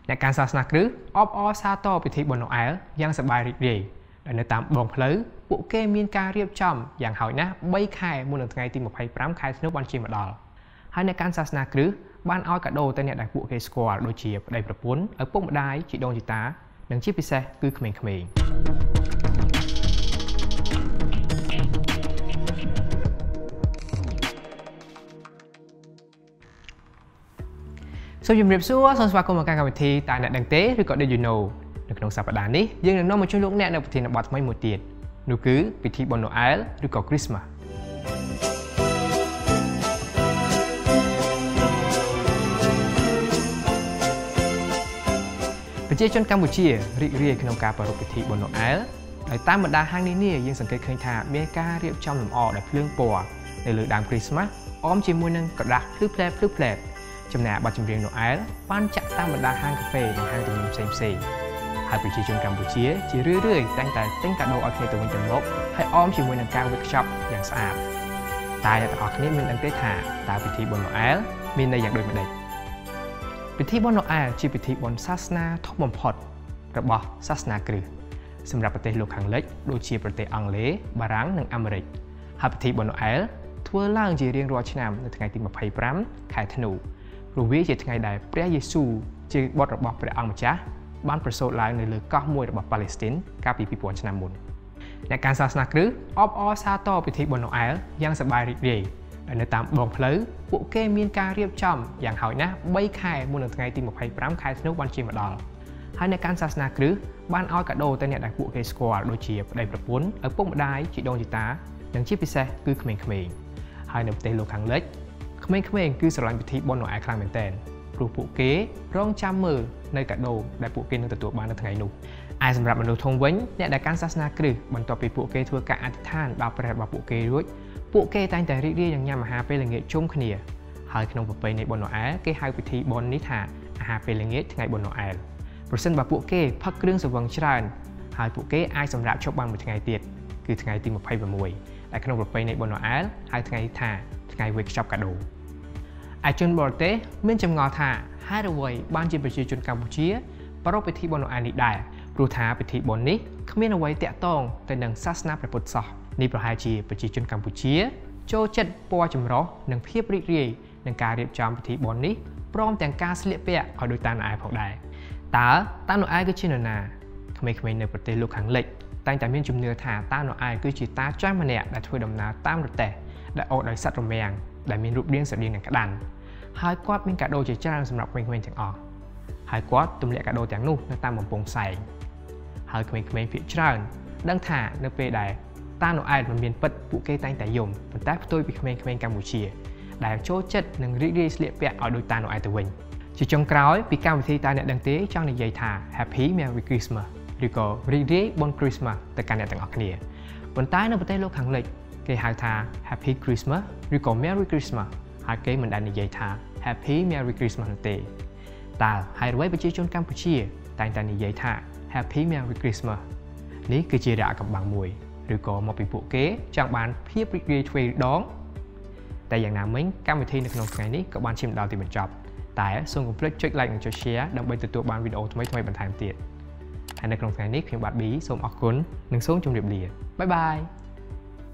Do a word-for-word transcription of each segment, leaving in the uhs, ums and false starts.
ในการศาสนาคริสต์ออบอซาโตพิธีบนโนเอลยังสบายรีดีแต่ในตามบองเพลย์ปุกเกมีการเรียบจำอย่างหอยนะใบไข่มูลนิธิตีมาไพ่พร้ำไข่สนุกวันชีมาดอลให้ในการศาสนาคริสต์บ้านอ้อยกระโดแต่เนี่ยได้ปุกเกสควอโดยเฉียบได้ประปุ่นเอาปุ่มได้จีโดนจีตาหนังชิปพิเศษคือเขมรเขมรส่วนยมเรียบซัวส่วนสวากรมการการวิธีตายในดังเต้หรือก็ได้ยูโนในขนมสัปดาห์นี้ยังหนึ่งน้องมาช่วยลูกแนะในพิธีนบัตไม่หมดเตียนนู่นคือพิธีบอนโนเอลหรือก็คริสต์มาสประชาชนกัมพูชีเรียกเรียกขนมการประรบพิธีบอนโนเอลในตามบรรดาห้างนี้เนี่ยยังสังเกตเคยท่าเมกาเรียบจำหนุ่มออกในเพลิงปัวในเรือดำคริสต์มาสอ้อมจิมมวยนึงกระดักพลื้เพลพลื้เพลจำแนกบัตรจำเรียงโนเอลป้านจักตามบรรดาห้างกาแฟในห้างตัวนี้เซมซีให้ประชาชนกัมพูชีจีเรื่อยๆตั้งแต่ตั้งแต่โดยโอเคตัวนี้จำลบให้อ้อมจิมมวยนึงการเวิร์กช็อปอย่างสะอาดตายแต่ออกนี้มันอันเตถาตาพิธีบนโนเอลมีในอย่างโดยไม่ได้พิธีบนโนเอลจีพิธีบนศาสนาทบบพอดระบอบศาสนากรีสำหรับประเทศโลกขังเล็กโดยเฉพาะประเทศอังกฤษบารังและอเมริกให้พิธีบนโนเอลทั่วล่างจีเรียงรอชนามในថ្ងៃទីยี่สิบห้าខែធ្នូព្រោះវាជាថ្ងៃដែលព្រះយេស៊ូវជាបុត្ររបស់ព្រះអង្គម្ចាស់បានប្រសូតឡើងនៅលើកោះមួយរបស់ប៉ាឡេស្ទីនកាលពីពីរពាន់ឆ្នាំមុនអ្នកការសាសនាគ្រិស្តអបអរសាទរពិធីបុណ្យណូអែលយ៉ាងសប្បាយរីករាយដែលនៅតាមដងផ្លូវពួកគេមានការរៀបចំយ៉ាងហោចណាស់បីខែមុននឹងថ្ងៃទីยี่สิบห้าខែធ្នូបានជាមកដល់ហើយអ្នកការសាសនាគ្រិស្តបានឲ្យកាដូទៅអ្នកដែលពួកគេស្គាល់ដូចជាប្តីប្រពន្ធឪពុកម្ដាយជីដូនជីតានិងជាពិសេសគឺក្មេងៗហើយនៅប្រទេសលោកខាងលិចក្មេងៗគឺស្រឡាញ់ពិធីបុណ្យណូអែលខ្លាំងមែនទែនព្រោះពួកគេរងចាំមើលនៅកាដូដែលពួកគេនឹងទទួលបាននៅថ្ងៃនោះឯសម្រាប់មនុស្សធំវិញអ្នកដែលកាន់សាសនាគ្រិស្តបន្ទាប់ពីពួកគេធ្វើការអធិដ្ឋានដល់ព្រះរបស់ពួកគេរួចពួកគេតែងតែរីករាយនឹងញ៉ាំអាហារពេលល្ងាចជុំគ្នាហើយក្នុងប្រពៃណីបុណ្យណូអែលគេហៅពិធីបុណ្យនេះថាអាហារពេលល្ងាចថ្ងៃបុណ្យណូអែលប្រសិនបើពួកគេផឹកគ្រឿងស្រវឹងច្រើនហើយពួកគេអាចសម្រាប់ជប់បានមួយថ្ងៃទៀតគឺថ្ងៃទីยี่สิบหกដែលក្នុងប្រពៃណីបុណ្យណូអែលហៅថ្ងៃថាថ្ងៃវេកខ្ចប់កាដូឯជនបរទេសមានចម្ងល់ថាហេតុអ្វីបានជាប្រជាជនកម្ពុជាប្រារព្ធពិធីបុណ្យណូអែលនេះដែរព្រោះថាពិធីបុណ្យនេះគ្មានអ្វីតាក់ទងទៅនឹងសាសនាព្រះពុទ្ធសោះនេះប្រហែលជាប្រជាជនកម្ពុជាចូលចិត្តពណ៌ចម្រុះនិងភាពរីករាយនឹងការរៀបចំពិធីបុណ្យនេះព្រមទាំងការស្លៀកពាក់ឲ្យដូចតាណូអែលផងដែរតើតាណូអែលគឺជានរណាក្មេងៗនៅប្រទេសលោកខាងលិចតែងតែមានជំនឿថាតាណូអែលគឺជាតាចាស់ម្នាក់ដែលធ្វើដំណើរតាមរទេះដែលអូសដោយសត្វរមាំងដែលមានរូបរាងស្រដៀងនឹងក្តាន់ហើយគាត់មានកាដូជាច្រើនសម្រាប់ក្មេងៗទាំងអស់ហើយគាត់ទម្លាក់កាដូទាំងនោះនៅតាមបំពង់ផ្សែងហើយក្មេងៗភាគច្រើនដឹងថានៅពេលដែលតាណូអែលមិនមានពិតពួកគេតែងតែយំប៉ុន្តែផ្ទុយពីក្មេងៗកម្ពុជាដែលចូលចិត្តនិងរីករាយស្លៀកពាក់ឲ្យដូចតាណូអែលទៅវិញជាចុងក្រោយពីកម្មវិធីតើអ្នកដឹងទេចង់និយាយថា Happy Merry Christmas ឬក៏រីករាយបុណ្យ Christmas ទៅកាន់អ្នកទាំងអស់គ្នាប៉ុន្តែនៅប្រទេសលោកខាងលិចគេហៅថា Happy Christmas ឬក៏ Merry Christmas ហើយគេមិនដែលនិយាយថា Happy Merry Christmas នោះទេតើហើយអ្វីប្រជាជនកម្ពុជាតែងតែនិយាយថា Happy Merry Christmas នេះគឺជារយៈកំបាំងមួយឬក៏មកពីពួកគេចង់បានភាពរីករាយទ្វេដងតែយ៉ាងណាមិញកម្មវិធីនៅក្នុងថ្ងៃនេះក៏បានឈានដល់ទីបញ្ចប់តែសូមកុំភ្លេចចុច like និងចុច share ដើម្បីទទួលបានវីដេអូថ្មីៗបន្ថែមទៀតហើយនៅក្នុងថ្ងៃនេះខ្ញុំបាទ B សូមអរគុណនិងសូមជម្រាបលាបាយបា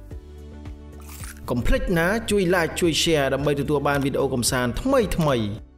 យកុំភ្លេចណាជួយ like ជួយ share ដើម្បីទទួលបានវីដេអូកម្សាន្តថ្មីៗ